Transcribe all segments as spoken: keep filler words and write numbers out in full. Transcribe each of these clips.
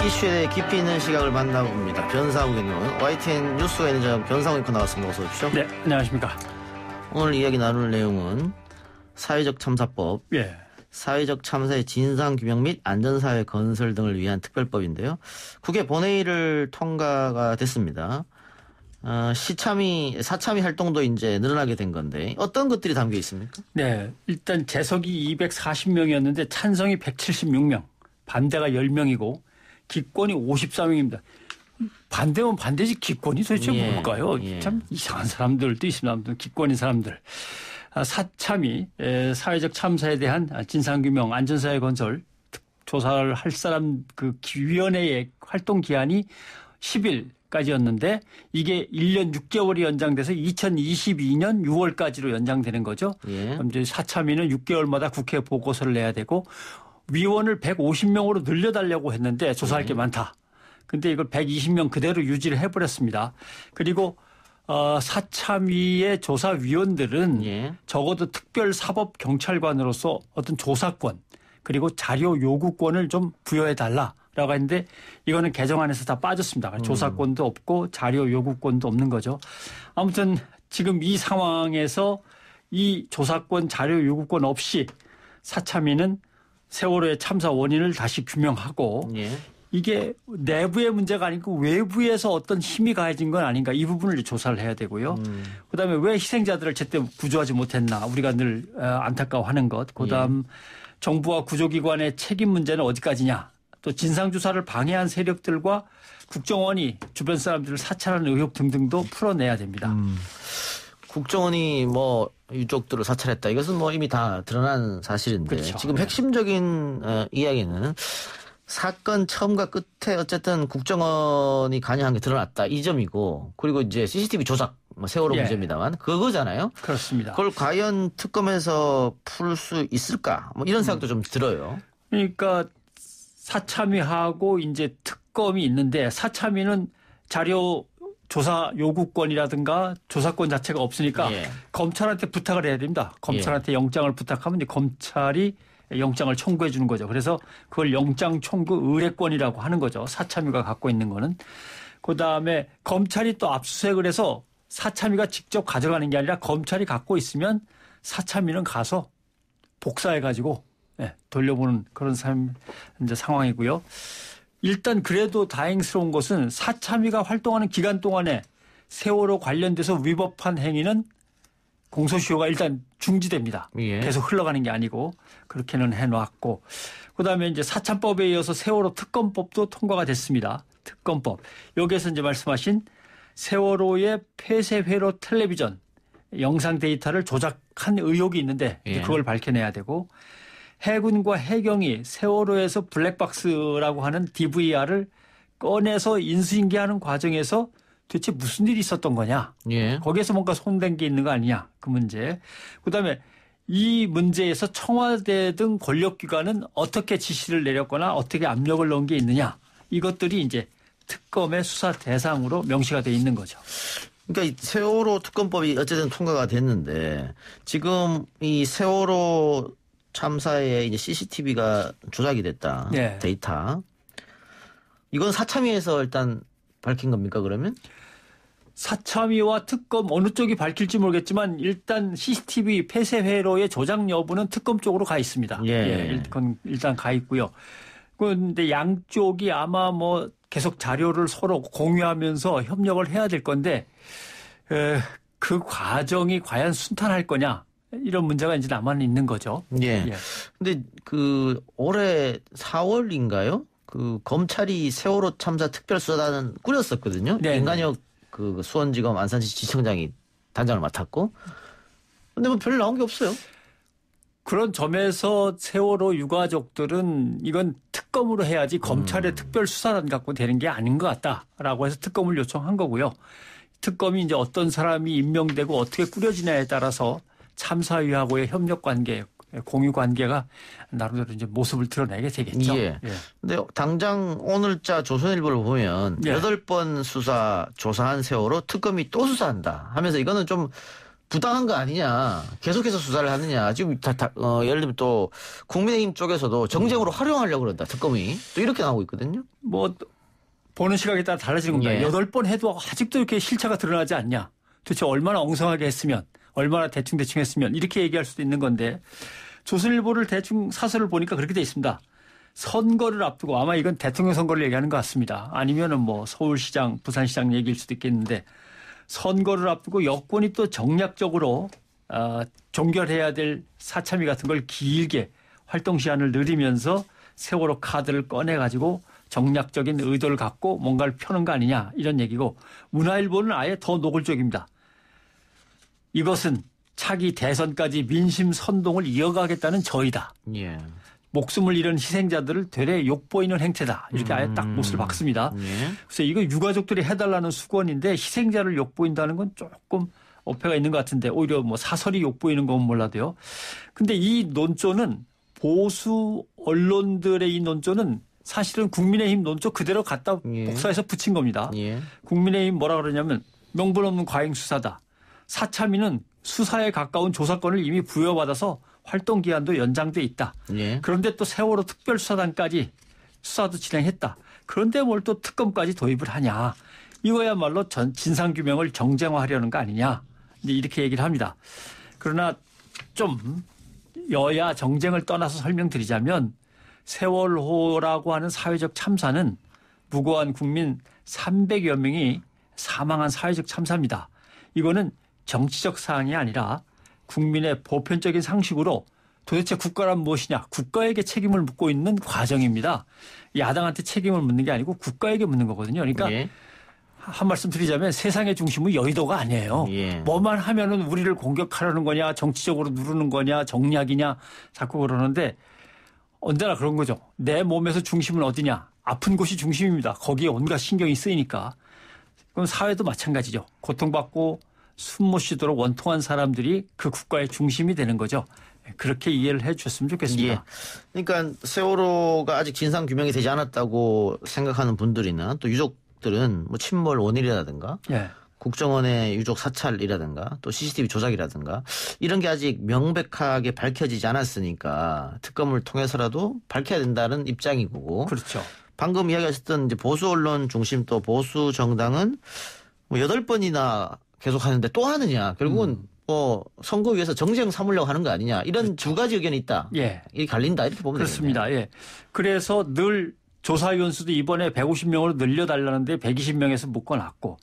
이슈에 대해 깊이 있는 시각을 만나봅니다. 변상욱의 눈. 와이티엔 뉴스가 있는 점 변상욱 앵커 나왔습니다. 어서 오십시오. 네, 안녕하십니까. 오늘 이야기 나눌 내용은 사회적 참사법, 예. 사회적 참사의 진상규명 및 안전사회 건설 등을 위한 특별법인데요. 국회 본회의를 통과가 됐습니다. 어, 시참이, 사참위 활동도 이제 늘어나게 된 건데 어떤 것들이 담겨 있습니까? 네, 일단 재석이 이백사십 명이었는데 찬성이 백칠십육 명, 반대가 십 명이고 기권이 오십사 명입니다. 반대면 반대지 기권이 도대체 예, 뭘까요? 예. 참 이상한 사람들도 있습니다. 기권인 사람들. 사참이 사회적 참사에 대한 진상규명, 안전사회 건설 조사를 할 사람 그 위원회의 활동 기한이 십 일까지였는데 이게 일 년 육 개월이 연장돼서 이천이십이 년 유월까지로 연장되는 거죠. 예. 그럼 이제 사참위는 육 개월마다 국회에 보고서를 내야 되고 위원을 백오십 명으로 늘려달라고 했는데 조사할 예. 게 많다. 근데 이걸 백이십 명 그대로 유지를 해버렸습니다. 그리고 어, 사참위의 조사위원들은 예. 적어도 특별사법경찰관으로서 어떤 조사권 그리고 자료 요구권을 좀 부여해달라라고 했는데 이거는 개정안에서 다 빠졌습니다. 음. 조사권도 없고 자료 요구권도 없는 거죠. 아무튼 지금 이 상황에서 이 조사권 자료 요구권 없이 사참위는 세월호의 참사 원인을 다시 규명하고 예. 이게 내부의 문제가 아니고 외부에서 어떤 힘이 가해진 건 아닌가 이 부분을 조사를 해야 되고요. 음. 그다음에 왜 희생자들을 제때 구조하지 못했나 우리가 늘 안타까워하는 것. 그다음 예. 정부와 구조기관의 책임 문제는 어디까지냐. 또 진상조사를 방해한 세력들과 국정원이 주변 사람들을 사찰하는 의혹 등등도 풀어내야 됩니다. 음. 국정원이 뭐 유족들을 사찰했다. 이것은 뭐 이미 다 드러난 사실인데 그렇죠. 지금 핵심적인 네. 이야기는 사건 처음과 끝에 어쨌든 국정원이 관여한 게 드러났다. 이 점이고 그리고 이제 씨씨티비 조작 뭐 세월호 예. 문제입니다만 그거잖아요. 그렇습니다. 그걸 과연 특검에서 풀 수 있을까? 뭐 이런 생각도 음. 좀 들어요. 그러니까 사참위하고 이제 특검이 있는데 사참위는 자료 조사 요구권이라든가 조사권 자체가 없으니까 예. 검찰한테 부탁을 해야 됩니다. 검찰한테 예. 영장을 부탁하면 이제 검찰이 영장을 청구해 주는 거죠. 그래서 그걸 영장 청구 의뢰권이라고 하는 거죠. 사참위가 갖고 있는 거는. 그다음에 검찰이 또 압수수색을 해서 사참위가 직접 가져가는 게 아니라 검찰이 갖고 있으면 사참위는 가서 복사해 가지고 네, 돌려보는 그런 삶, 이제 상황이고요. 일단 그래도 다행스러운 것은 사참위가 활동하는 기간 동안에 세월호 관련돼서 위법한 행위는 공소시효가 일단 중지됩니다. 예. 계속 흘러가는 게 아니고 그렇게는 해놨고 그다음에 이제 사참법에 이어서 세월호 특검법도 통과가 됐습니다. 특검법. 여기에서 이제 말씀하신 세월호의 폐쇄회로 텔레비전 영상 데이터를 조작한 의혹이 있는데 예. 그걸 밝혀내야 되고 해군과 해경이 세월호에서 블랙박스라고 하는 디브이아를 꺼내서 인수인계하는 과정에서 도대체 무슨 일이 있었던 거냐. 예. 거기에서 뭔가 손댄 게 있는 거 아니냐. 그 문제. 그다음에 이 문제에서 청와대 등 권력기관은 어떻게 지시를 내렸거나 어떻게 압력을 넣은 게 있느냐. 이것들이 이제 특검의 수사 대상으로 명시가 돼 있는 거죠. 그러니까 이 세월호 특검법이 어쨌든 통과가 됐는데 지금 이 세월호 참사에 이제 씨씨티비가 조작이 됐다. 네. 데이터. 이건 사참위에서 일단 밝힌 겁니까 그러면? 사참위와 특검 어느 쪽이 밝힐지 모르겠지만 일단 씨씨티비 폐쇄회로의 조작 여부는 특검 쪽으로 가 있습니다. 예. 예, 일단, 일단 가 있고요. 그런데 양쪽이 아마 뭐 계속 자료를 서로 공유하면서 협력을 해야 될 건데 에, 그 과정이 과연 순탄할 거냐 이런 문제가 이제 남아 있는 거죠. 예. 예. 근데 그 올해 사월인가요? 그 검찰이 세월호 참사 특별수사단은 꾸렸었거든요. 네. 임관혁 그 수원지검 안산시 지청장이 단장을 맡았고, 근데 뭐 별로 나온 게 없어요. 그런 점에서 세월호 유가족들은 이건 특검으로 해야지 검찰의 음. 특별수사단 갖고 되는 게 아닌 것 같다라고 해서 특검을 요청한 거고요. 특검이 이제 어떤 사람이 임명되고 어떻게 꾸려지냐에 따라서 참사위하고의 협력 관계, 공유 관계가 나름대로 이제 모습을 드러내게 되겠죠. 예. 예. 근데 당장 오늘자 조선일보를 보면 예. 여덟 번 수사 조사한 세월호 특검이 또 수사한다 하면서 이거는 좀 부당한 거 아니냐. 계속해서 수사를 하느냐. 지금 다, 다 어, 예를 들면 또 국민의힘 쪽에서도 정쟁으로 활용하려고 그런다. 특검이. 또 이렇게 나오고 있거든요. 뭐 보는 시각에 따라 달라지는 겁니다. 예. 여덟 번 해도 아직도 이렇게 실체가 드러나지 않냐. 도대체 얼마나 엉성하게 했으면 얼마나 대충대충 했으면 이렇게 얘기할 수도 있는 건데 조선일보를 대충 사설을 보니까 그렇게 돼 있습니다. 선거를 앞두고 아마 이건 대통령 선거를 얘기하는 것 같습니다. 아니면은 뭐 서울시장, 부산시장 얘기일 수도 있겠는데 선거를 앞두고 여권이 또 정략적으로 어, 종결해야 될 사참위 같은 걸 길게 활동 시한을 늘리면서 세월호 카드를 꺼내가지고 정략적인 의도를 갖고 뭔가를 펴는 거 아니냐 이런 얘기고 문화일보는 아예 더 노골적입니다. 이것은 차기 대선까지 민심 선동을 이어가겠다는 저희다. 예. 목숨을 잃은 희생자들을 되레 욕보이는 행태다. 이렇게 아예 딱 못을 박습니다. 예. 그래서 이거 유가족들이 해달라는 수건인데 희생자를 욕보인다는 건 조금 어폐가 있는 것 같은데 오히려 뭐 사설이 욕보이는 건 몰라도요. 근데 이 논조는 보수 언론들의 이 논조는 사실은 국민의힘 논조 그대로 갖다 예. 복사해서 붙인 겁니다. 예. 국민의힘 뭐라 그러냐면 명분 없는 과잉 수사다. 사참위는 수사에 가까운 조사권을 이미 부여받아서 활동 기한도 연장돼 있다. 예. 그런데 또 세월호 특별수사단까지 수사도 진행했다. 그런데 뭘 또 특검까지 도입을 하냐. 이거야말로 전 진상규명을 정쟁화하려는 거 아니냐. 이렇게 얘기를 합니다. 그러나 좀 여야 정쟁을 떠나서 설명드리자면 세월호라고 하는 사회적 참사는 무고한 국민 삼백여 명이 사망한 사회적 참사입니다. 이거는 정치적 사항이 아니라 국민의 보편적인 상식으로 도대체 국가란 무엇이냐. 국가에게 책임을 묻고 있는 과정입니다. 야당한테 책임을 묻는 게 아니고 국가에게 묻는 거거든요. 그러니까 예. 한 말씀 드리자면 세상의 중심은 여의도가 아니에요. 예. 뭐만 하면은 우리를 공격하려는 거냐 정치적으로 누르는 거냐 정략이냐 자꾸 그러는데 언제나 그런 거죠. 내 몸에서 중심은 어디냐. 아픈 곳이 중심입니다. 거기에 온갖 신경이 쓰이니까. 그럼 사회도 마찬가지죠. 고통받고 숨 못 쉬도록 원통한 사람들이 그 국가의 중심이 되는 거죠. 그렇게 이해를 해 주셨으면 좋겠습니다. 예. 그러니까 세월호가 아직 진상 규명이 되지 않았다고 생각하는 분들이나 또 유족들은 뭐 침몰 원인이라든가 예. 국정원의 유족 사찰이라든가 또 씨씨티비 조작이라든가 이런 게 아직 명백하게 밝혀지지 않았으니까 특검을 통해서라도 밝혀야 된다는 입장이고. 그렇죠. 방금 이야기하셨던 이제 보수 언론 중심 또 보수 정당은 뭐 여덟 번이나 계속 하는데 또 하느냐. 결국은 음. 뭐 선거 위해서 정쟁 삼으려고 하는 거 아니냐. 이런 그렇죠. 두 가지 의견이 있다. 예. 이 갈린다. 이렇게 보면 그렇습니다. 되겠네요. 예. 그래서 늘 조사위원 수도 이번에 백오십 명으로 늘려달라는데 백이십 명에서 묶어놨고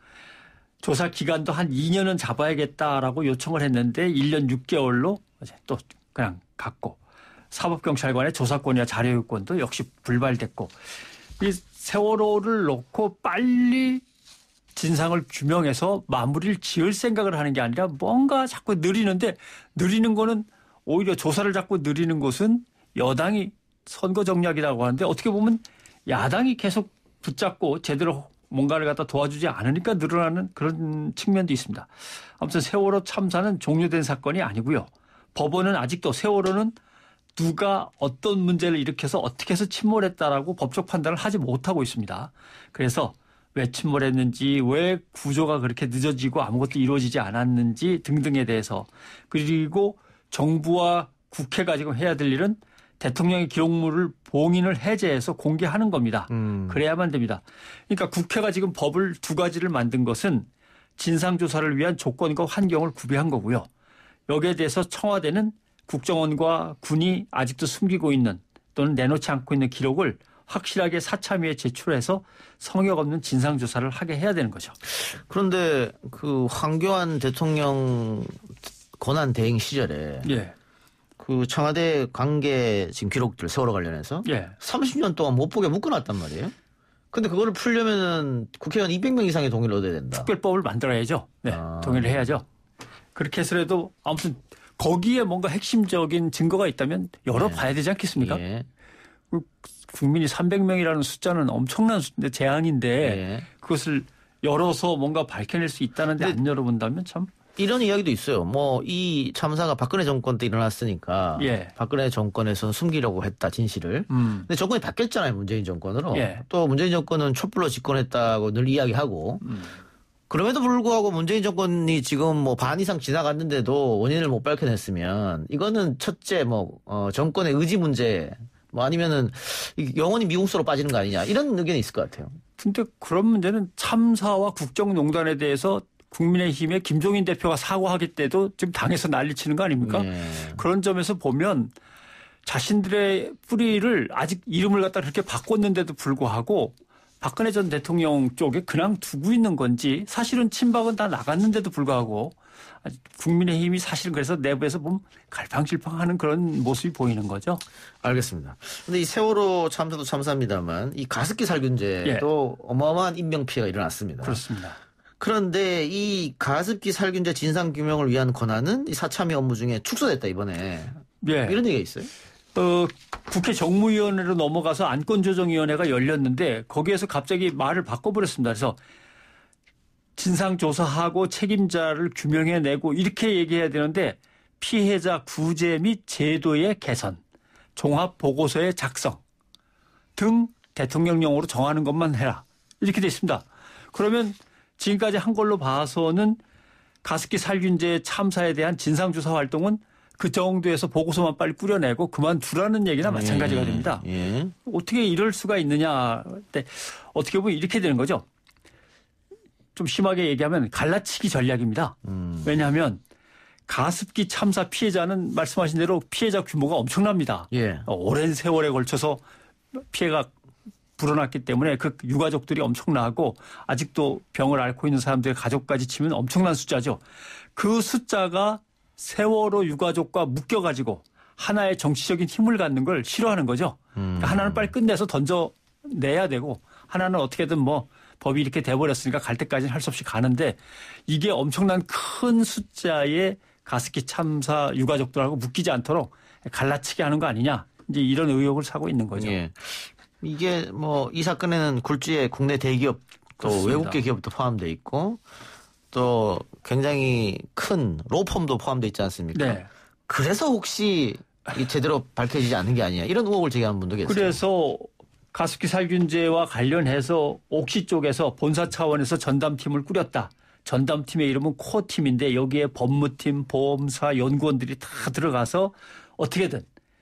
조사 기간도 한 이 년은 잡아야겠다라고 요청을 했는데 일 년 육 개월로 또 그냥 갔고 사법경찰관의 조사권이나 자료요건도 역시 불발됐고 이 세월호를 놓고 빨리 진상을 규명해서 마무리를 지을 생각을 하는 게 아니라 뭔가 자꾸 느리는데 느리는 거는 오히려 조사를 자꾸 느리는 것은 여당이 선거 정략이라고 하는데 어떻게 보면 야당이 계속 붙잡고 제대로 뭔가를 갖다 도와주지 않으니까 늘어나는 그런 측면도 있습니다. 아무튼 세월호 참사는 종료된 사건이 아니고요. 법원은 아직도 세월호는 누가 어떤 문제를 일으켜서 어떻게 해서 침몰했다라고 법적 판단을 하지 못하고 있습니다. 그래서 왜 침몰했는지 왜 구조가 그렇게 늦어지고 아무것도 이루어지지 않았는지 등등에 대해서 그리고 정부와 국회가 지금 해야 될 일은 대통령의 기록물을 봉인을 해제해서 공개하는 겁니다. 음. 그래야만 됩니다. 그러니까 국회가 지금 법을 두 가지를 만든 것은 진상조사를 위한 조건과 환경을 구비한 거고요. 여기에 대해서 청와대는 국정원과 군이 아직도 숨기고 있는 또는 내놓지 않고 있는 기록을 확실하게 사참위에 제출해서 성역 없는 진상조사를 하게 해야 되는 거죠. 그런데 그 황교안 대통령 권한 대행 시절에 예. 그 청와대 관계 지금 기록들 세월호 관련해서 예. 삼십 년 동안 못 보게 묶어놨단 말이에요. 근데 그거를 풀려면은 국회의원 이백 명 이상의 동의를 얻어야 된다. 특별법을 만들어야죠. 네, 아. 동의를 해야죠. 그렇게 해서라도 아무튼 거기에 뭔가 핵심적인 증거가 있다면 열어봐야 예. 되지 않겠습니까? 예. 국민이 삼백 명이라는 숫자는 엄청난 숫자인데 재앙인데 예. 그것을 열어서 뭔가 밝혀낼 수 있다는데 안 열어본다면 참. 이런 이야기도 있어요. 뭐 이 참사가 박근혜 정권 때 일어났으니까 예. 박근혜 정권에서는 숨기려고 했다 진실을. 음. 근데 정권이 바뀌었잖아요. 문재인 정권으로. 예. 또 문재인 정권은 촛불로 집권했다고 늘 이야기하고 음. 그럼에도 불구하고 문재인 정권이 지금 뭐 반 이상 지나갔는데도 원인을 못 밝혀냈으면 이거는 첫째 뭐 어, 정권의 의지 문제 뭐 아니면은 영원히 미궁수로 빠지는 거 아니냐 이런 의견이 있을 것 같아요. 근데 그런 문제는 참사와 국정농단에 대해서 국민의힘의 김종인 대표가 사과하기 때도 지금 당에서 난리치는 거 아닙니까? 네. 그런 점에서 보면 자신들의 뿌리를 아직 이름을 갖다 그렇게 바꿨는데도 불구하고 박근혜 전 대통령 쪽에 그냥 두고 있는 건지 사실은 친박은 다 나갔는데도 불구하고 국민의힘이 사실은 그래서 내부에서 보면 갈팡질팡하는 그런 모습이 보이는 거죠. 알겠습니다. 근데 이 세월호 참사도 참사입니다만 이 가습기 살균제도 예. 어마어마한 인명피해가 일어났습니다. 그렇습니다. 그런데 이 가습기 살균제 진상규명을 위한 권한은 이 사참위 업무 중에 축소됐다 이번에. 예. 이런 얘기가 있어요? 어, 국회 정무위원회로 넘어가서 안건조정위원회가 열렸는데 거기에서 갑자기 말을 바꿔버렸습니다. 그래서 진상조사하고 책임자를 규명해내고 이렇게 얘기해야 되는데 피해자 구제 및 제도의 개선, 종합보고서의 작성 등 대통령령으로 정하는 것만 해라. 이렇게 돼 있습니다. 그러면 지금까지 한 걸로 봐서는 가습기 살균제 참사에 대한 진상조사 활동은 그 정도에서 보고서만 빨리 꾸려내고 그만두라는 얘기나 마찬가지가 됩니다. 예, 예. 어떻게 이럴 수가 있느냐. 근데 어떻게 보면 이렇게 되는 거죠. 좀 심하게 얘기하면 갈라치기 전략입니다. 음. 왜냐하면 가습기 참사 피해자는 말씀하신 대로 피해자 규모가 엄청납니다. 예. 오랜 세월에 걸쳐서 피해가 불어났기 때문에 그 유가족들이 엄청나고 아직도 병을 앓고 있는 사람들의 가족까지 치면 엄청난 숫자죠. 그 숫자가 세월호 유가족과 묶여가지고 하나의 정치적인 힘을 갖는 걸 싫어하는 거죠. 그러니까 음. 하나는 빨리 끝내서 던져내야 되고 하나는 어떻게든 뭐 법이 이렇게 돼버렸으니까 갈 때까지는 할 수 없이 가는데 이게 엄청난 큰 숫자의 가습기 참사 유가족들하고 묶이지 않도록 갈라치기 하는 거 아니냐. 이제 이런 의혹을 사고 있는 거죠. 예. 이게 뭐 이 사건에는 굴지의 국내 대기업 또 그렇습니다. 외국계 기업도 포함되어 있고 또 굉장히 큰 로펌도 포함되어 있지 않습니까? 네. 그래서 혹시 제대로 밝혀지지 않는 게 아니냐 이런 의혹을 제기하는 분도 계세요. 그래서 가습기 살균제와 관련해서 옥시 쪽에서 본사 차원에서 전담팀을 꾸렸다. 전담팀의 이름은 코어팀인데 여기에 법무팀, 보험사, 연구원들이 다 들어가서 어떻게든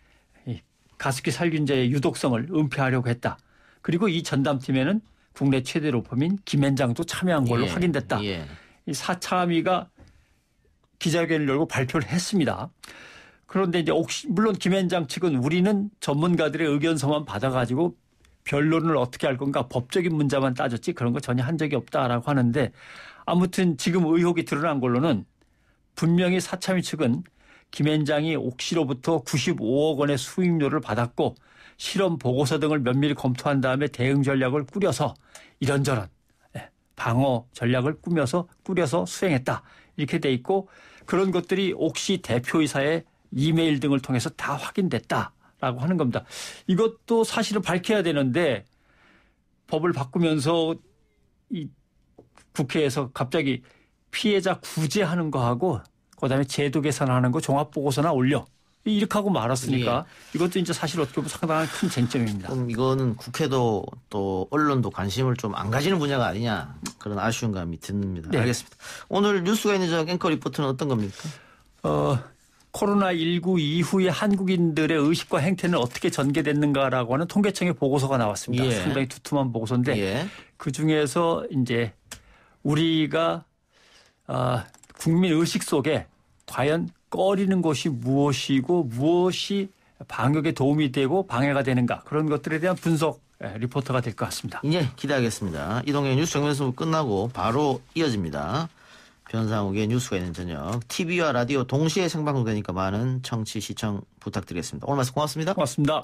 가습기 살균제의 유독성을 은폐하려고 했다. 그리고 이 전담팀에는 국내 최대 로펌인 김앤장도 참여한 걸로 예, 확인됐다. 예. 이 사참위가 기자회견을 열고 발표를 했습니다. 그런데 이제 옥시, 물론 김앤장 측은 우리는 전문가들의 의견서만 받아가지고 변론을 어떻게 할 건가 법적인 문제만 따졌지 그런 거 전혀 한 적이 없다라고 하는데 아무튼 지금 의혹이 드러난 걸로는 분명히 사참위 측은 김앤장이 옥시로부터 구십오억 원의 수임료를 받았고 실험 보고서 등을 면밀히 검토한 다음에 대응 전략을 꾸려서 이런저런 방어 전략을 꾸며서 꾸려서 수행했다. 이렇게 돼 있고 그런 것들이 옥시 대표이사의 이메일 등을 통해서 다 확인됐다라고 하는 겁니다. 이것도 사실은 밝혀야 되는데 법을 바꾸면서 이 국회에서 갑자기 피해자 구제하는 거하고 그다음에 제도 개선하는 거 종합보고서나 올려. 이렇게 하고 말았으니까 예. 이것도 이제 사실 어떻게 보면 상당한 큰 쟁점입니다. 그럼 이거는 국회도 또 언론도 관심을 좀 안 가지는 분야가 아니냐 그런 아쉬운 감이 듭니다. 네. 알겠습니다. 오늘 뉴스가 있는 저 앵커 리포트는 어떤 겁니까? 어, 코로나십구 이후에 한국인들의 의식과 행태는 어떻게 전개됐는가라고 하는 통계청의 보고서가 나왔습니다. 예. 상당히 두툼한 보고서인데 예. 그중에서 이제 우리가 어, 국민 의식 속에 과연 꺼리는 것이 무엇이고 무엇이 방역에 도움이 되고 방해가 되는가 그런 것들에 대한 분석 리포터가 될 것 같습니다. 예, 기대하겠습니다. 이동의 뉴스 정면수 끝나고 바로 이어집니다. 변상욱의 뉴스가 있는 저녁 티비와 라디오 동시에 생방송되니까 많은 청취 시청 부탁드리겠습니다. 오늘 말씀 고맙습니다. 고맙습니다.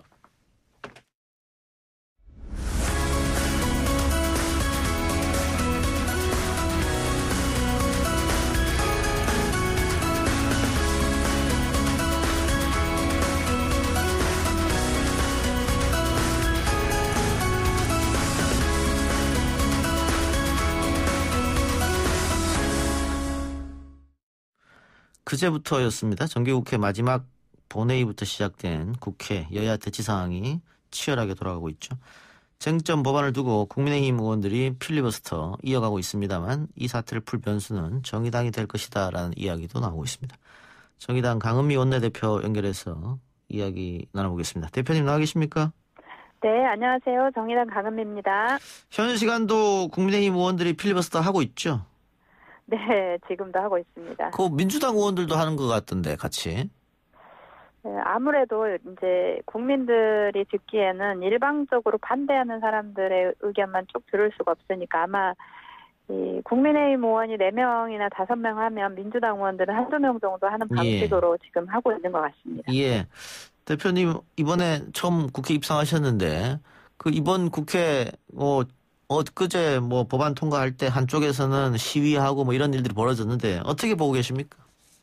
그제부터였습니다. 정기국회 마지막 본회의부터 시작된 국회 여야 대치 상황이 치열하게 돌아가고 있죠. 쟁점 법안을 두고 국민의힘 의원들이 필리버스터 이어가고 있습니다만 이 사태를 풀 변수는 정의당이 될 것이다라는 이야기도 나오고 있습니다. 정의당 강은미 원내대표 연결해서 이야기 나눠보겠습니다. 대표님 나와 계십니까? 네, 안녕하세요. 정의당 강은미입니다. 현 시간도 국민의힘 의원들이 필리버스터 하고 있죠? 네, 지금도 하고 있습니다. 그 민주당 의원들도 하는 것 같던데 같이. 네, 아무래도 이제 국민들이 듣기에는 일방적으로 반대하는 사람들의 의견만 쭉 들을 수가 없으니까 아마 이 국민의힘 의원이 네 명이나 다섯 명 하면 민주당 의원들은 한두 명 정도 하는 방식으로 예. 지금 하고 있는 것 같습니다. 예. 대표님 이번에 처음 국회 입성하셨는데 그 이번 국회 뭐 엊그제 뭐 법안 통과할 때 한쪽에서는 시위하고 뭐 이런 일들이 벌어졌는데 어떻게 보고 계십니까?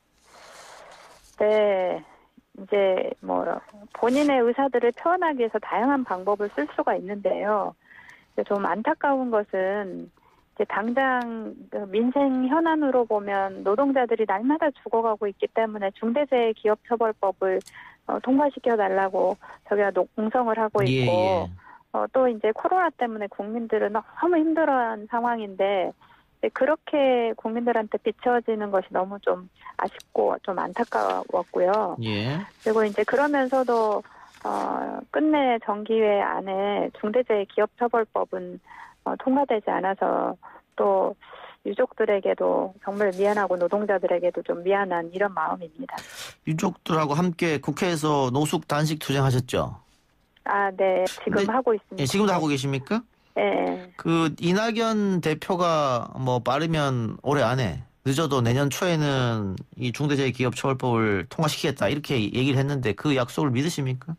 네. 이제 뭐 본인의 의사들을 표현하기 위해서 다양한 방법을 쓸 수가 있는데요. 좀 안타까운 것은 이제 당장 민생 현안으로 보면 노동자들이 날마다 죽어가고 있기 때문에 중대재해기업처벌법을 어, 통과시켜 달라고 저희가 농성을 하고 있고 예, 예. 어, 또 이제 코로나 때문에 국민들은 너무 힘들어하는 상황인데 그렇게 국민들한테 비춰지는 것이 너무 좀 아쉽고 좀 안타까웠고요. 예. 그리고 이제 그러면서도 어, 끝내 정기회 안에 중대재해기업처벌법은 어, 통과되지 않아서 또 유족들에게도 정말 미안하고 노동자들에게도 좀 미안한 이런 마음입니다. 유족들하고 함께 국회에서 노숙 단식 투쟁하셨죠? 아, 네. 지금 네, 하고 있습니다. 예, 지금도 하고 계십니까? 네. 그 이낙연 대표가 뭐 빠르면 올해 안에 늦어도 내년 초에는 이 중대재해기업처벌법을 통과시키겠다 이렇게 얘기를 했는데 그 약속을 믿으십니까?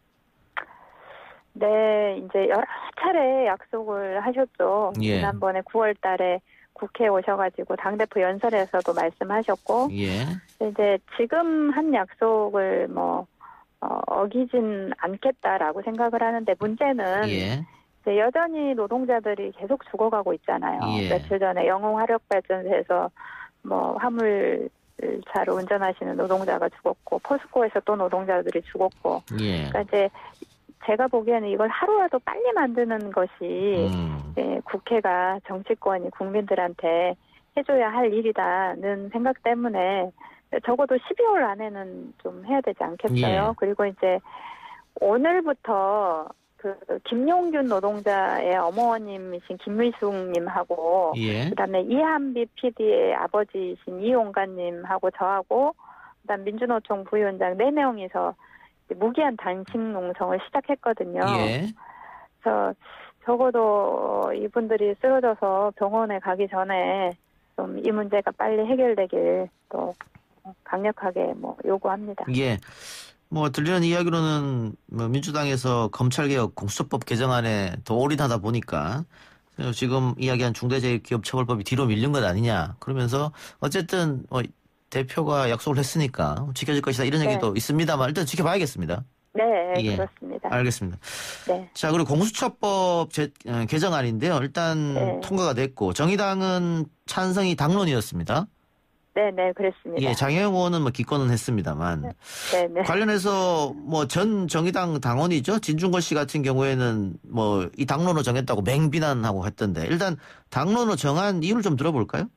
네, 이제 여러 차례 약속을 하셨죠. 예. 지난번에 구월 달에 국회에 오셔가지고 당대표 연설에서도 말씀하셨고, 예. 이제 지금 한 약속을 뭐 어, 어기진 않겠다라고 생각을 하는데 문제는 예. 이제 여전히 노동자들이 계속 죽어가고 있잖아요. 예. 며칠 전에 영흥화력발전소에서 뭐 화물차로 운전하시는 노동자가 죽었고, 포스코에서 또 노동자들이 죽었고, 예. 그러니까 이제 제가 보기에는 이걸 하루라도 빨리 만드는 것이 음. 예, 국회가 정치권이 국민들한테 해줘야 할 일이다는 생각 때문에 적어도 십이월 안에는 좀 해야 되지 않겠어요? 예. 그리고 이제 오늘부터 그 김용균 노동자의 어머님이신 김미숙님하고 예. 그다음에 이한비 피디의 아버지이신 이용관님하고 저하고 그다음 민주노총 부위원장 네 명이서 무기한 단식 농성을 시작했거든요. 예. 그래서 적어도 이분들이 쓰러져서 병원에 가기 전에 좀 이 문제가 빨리 해결되길 또 강력하게 뭐 요구합니다. 예. 뭐 들리는 이야기로는 뭐 민주당에서 검찰개혁 공수처법 개정안에 더 올인하다 보니까 지금 이야기한 중대재해기업처벌법이 뒤로 밀린 것 아니냐. 그러면서 어쨌든 뭐 대표가 약속을 했으니까 지켜질 것이다 이런 네. 얘기도 있습니다만 일단 지켜봐야겠습니다. 네, 예. 그렇습니다. 알겠습니다. 네. 자, 그리고 공수처법 제, 어, 개정안인데요. 일단 네. 통과가 됐고 정의당은 찬성이 당론이었습니다. 네, 네, 그랬습니다. 예, 장혜영 의원은 뭐 기권은 했습니다만 네, 네. 관련해서 뭐 전 정의당 당원이죠. 진중권 씨 같은 경우에는 뭐 이 당론을 정했다고 맹비난하고 했던데 일단 당론을 정한 이유를 좀 들어볼까요?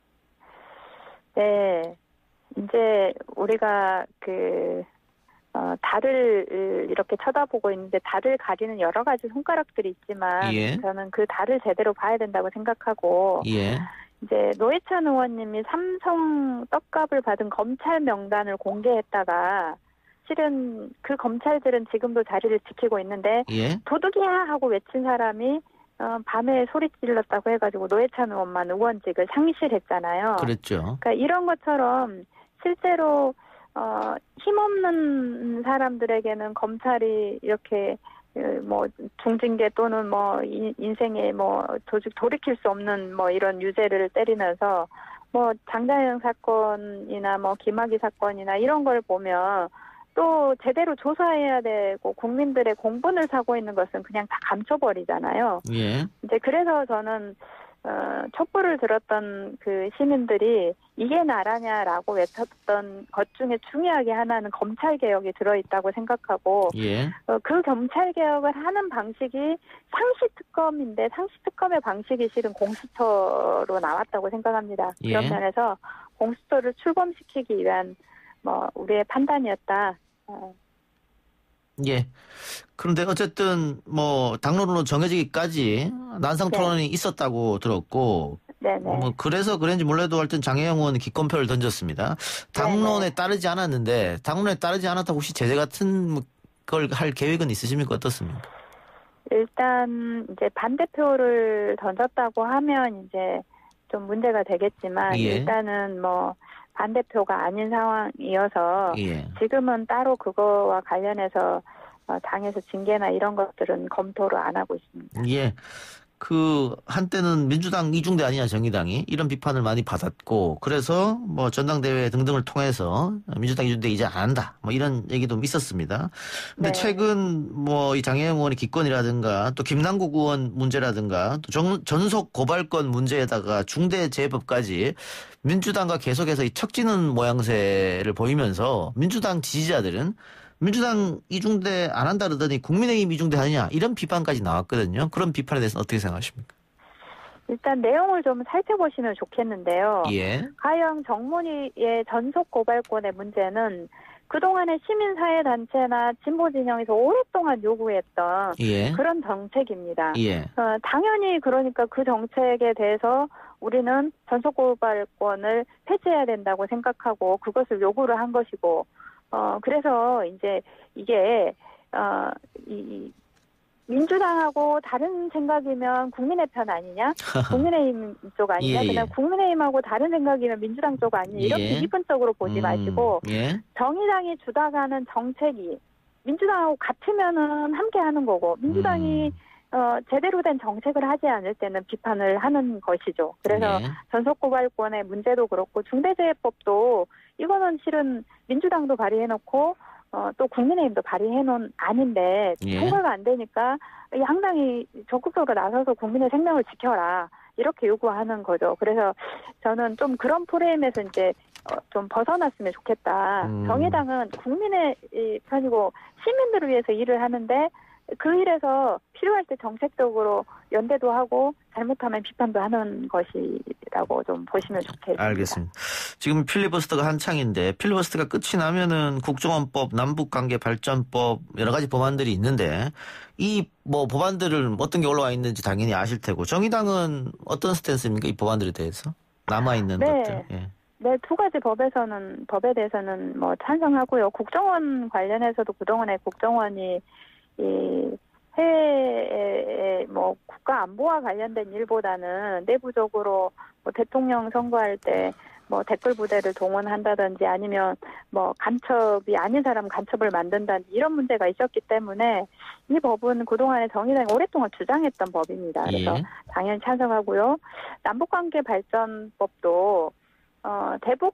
네, 이제 우리가 그 어, 달을 이렇게 쳐다보고 있는데 달을 가리는 여러 가지 손가락들이 있지만 예. 저는 그 달을 제대로 봐야 된다고 생각하고 예. 이제 노회찬 의원님이 삼성 떡값을 받은 검찰 명단을 공개했다가 실은 그 검찰들은 지금도 자리를 지키고 있는데 예. 도둑이야 하고 외친 사람이 어, 밤에 소리 질렀다고 해가지고 노회찬 의원만 의원직을 상실했잖아요. 그랬죠. 그러니까 이런 것처럼 실제로 어, 힘없는 사람들에게는 검찰이 이렇게 뭐 중징계 또는 뭐 인생에 뭐 도저히 돌이킬 수 없는 뭐 이런 유죄를 때리면서 뭐 장자영 사건이나 뭐 김학의 사건이나 이런 걸 보면 또 제대로 조사해야 되고 국민들의 공분을 사고 있는 것은 그냥 다 감춰버리잖아요. 예. 이제 그래서 저는 어, 촛불을 들었던 그 시민들이 이게 나라냐라고 외쳤던 것 중에 중요하게 하나는 검찰개혁이 들어있다고 생각하고 예. 어, 그 검찰개혁을 하는 방식이 상시특검인데 상시특검의 방식이 실은 공수처로 나왔다고 생각합니다. 예. 그런 면에서 공수처를 출범시키기 위한 뭐 우리의 판단이었다. 어. 예. 그런데 어쨌든 뭐 당론으로 정해지기까지 난상 토론이 네. 있었다고 들었고, 네네. 뭐 그래서 그런지 몰라도 하여튼 장혜영 의원은 기권표를 던졌습니다. 당론에 네네. 따르지 않았는데 당론에 따르지 않았다고 혹시 제재 같은 걸 할 계획은 있으십니까? 어떻습니까? 일단 이제 반대표를 던졌다고 하면 이제 좀 문제가 되겠지만 예. 일단은 뭐 반대표가 아닌 상황이어서 예. 지금은 따로 그거와 관련해서 당에서 징계나 이런 것들은 검토를 안 하고 있습니다. 예. 그 한때는 민주당 이중대 아니냐 정의당이 이런 비판을 많이 받았고 그래서 뭐 전당대회 등등을 통해서 민주당 이중대 이제 안 한다 뭐 이런 얘기도 있었습니다. 근데 네. 최근 뭐 이 장혜영 의원의 기권이라든가 또 김남국 의원 문제라든가 또 전, 전속 고발권 문제에다가 중대재해법까지 민주당과 계속해서 이 척지는 모양새를 보이면서 민주당 지지자들은 민주당 이중대 안 한다 그러더니 국민의힘 이중대 하느냐 이런 비판까지 나왔거든요. 그런 비판에 대해서는 어떻게 생각하십니까? 일단 내용을 좀 살펴보시면 좋겠는데요. 예. 가영 정문희의 전속 고발권의 문제는 그동안의 시민사회단체나 진보진영에서 오랫동안 요구했던 예. 그런 정책입니다. 예. 어, 당연히 그러니까 그 정책에 대해서 우리는 전속 고발권을 폐지해야 된다고 생각하고 그것을 요구를 한 것이고 어, 그래서 이제 이게, 어, 이, 민주당하고 다른 생각이면 국민의 편 아니냐? 국민의힘 쪽 아니냐? 예, 예. 그냥 국민의힘하고 다른 생각이면 민주당 쪽 아니냐? 이렇게 예. 이분적으로 보지 음, 마시고, 예. 정의당이 주다가는 정책이 민주당하고 같으면은 함께 하는 거고, 민주당이 음. 어, 제대로 된 정책을 하지 않을 때는 비판을 하는 것이죠. 그래서 예. 전속고발권의 문제도 그렇고, 중대재해법도 이거는 실은 민주당도 발의해놓고 어, 또 국민의힘도 발의해놓은 안인데 예. 통과가 안 되니까 양당이 적극적으로 나서서 국민의 생명을 지켜라 이렇게 요구하는 거죠. 그래서 저는 좀 그런 프레임에서 이제 어, 좀 벗어났으면 좋겠다. 음. 정의당은 국민의 편이고 시민들을 위해서 일을 하는데 그 일에서 필요할 때 정책적으로 연대도 하고 잘못하면 비판도 하는 것이라고 좀 보시면 좋겠습니다. 알겠습니다. 지금 필리버스터가 한창인데 필리버스터가 끝이 나면은 국정원법, 남북관계발전법 여러 가지 법안들이 있는데 이 뭐 법안들을 어떤 게 올라와 있는지 당연히 아실 테고 정의당은 어떤 스탠스입니까? 이 법안들에 대해서 남아 있는 네. 것들. 예. 네, 두 가지 법에서는 법에 대해서는 뭐 찬성하고요. 국정원 관련해서도 그동안에 국정원이 이 해외의 뭐 국가 안보와 관련된 일보다는 내부적으로 뭐 대통령 선거할 때 뭐 댓글 부대를 동원한다든지 아니면 뭐 간첩이 아닌 사람 간첩을 만든다든지 이런 문제가 있었기 때문에 이 법은 그동안에 정의당이 오랫동안 주장했던 법입니다. 그래서 예. 당연히 찬성하고요. 남북관계 발전법도 어, 대북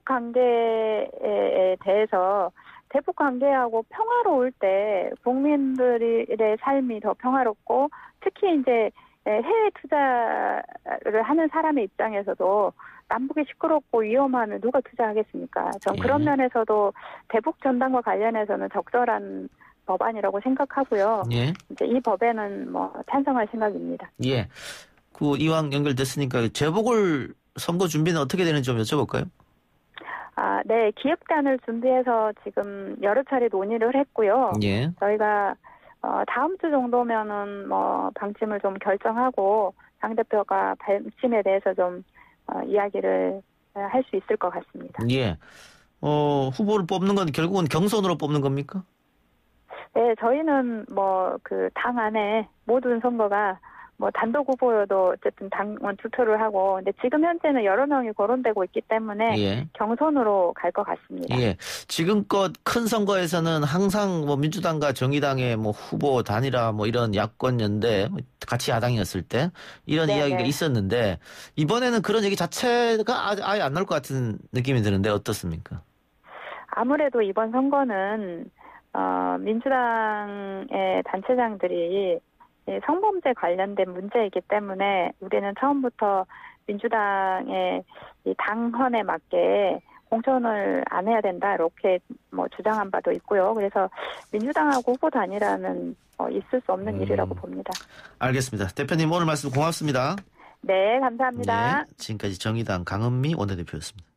관계에 대해서 대북 관계하고 평화로울 때 국민들의 삶이 더 평화롭고 특히 이제 해외 투자를 하는 사람의 입장에서도 남북이 시끄럽고 위험하면 누가 투자하겠습니까? 전 예. 그런 면에서도 대북 전당과 관련해서는 적절한 법안이라고 생각하고요. 예. 이제 이 법에는 뭐 찬성할 생각입니다. 예. 그 이왕 연결됐으니까 재보궐 선거 준비는 어떻게 되는지 좀 여쭤볼까요? 아, 네. 기획단을 준비해서 지금 여러 차례 논의를 했고요. 예. 저희가 어, 다음 주 정도면은 뭐 방침을 좀 결정하고 당대표가 방침에 대해서 좀 어, 이야기를 할 수 있을 것 같습니다. 예. 어, 후보를 뽑는 건 결국은 경선으로 뽑는 겁니까? 네, 저희는 뭐 그 당 안에 모든 선거가 뭐 단독 후보여도 어쨌든 당원 투표를 하고, 근데 지금 현재는 여러 명이 거론되고 있기 때문에 예. 경선으로 갈 것 같습니다. 예. 지금껏 큰 선거에서는 항상 뭐 민주당과 정의당의 뭐 후보 단일화 뭐 이런 야권 연대 같이 야당이었을 때 이런 네네. 이야기가 있었는데 이번에는 그런 얘기 자체가 아예 안 나올 것 같은 느낌이 드는데 어떻습니까? 아무래도 이번 선거는 어, 민주당의 단체장들이 성범죄 관련된 문제이기 때문에 우리는 처음부터 민주당의 이 당헌에 맞게 공천을 안 해야 된다 이렇게 뭐 주장한 바도 있고요. 그래서 민주당하고 후보 단일화는 어, 있을 수 없는 음. 일이라고 봅니다. 알겠습니다. 대표님 오늘 말씀 고맙습니다. 네, 감사합니다. 네, 지금까지 정의당 강은미 원내대표였습니다.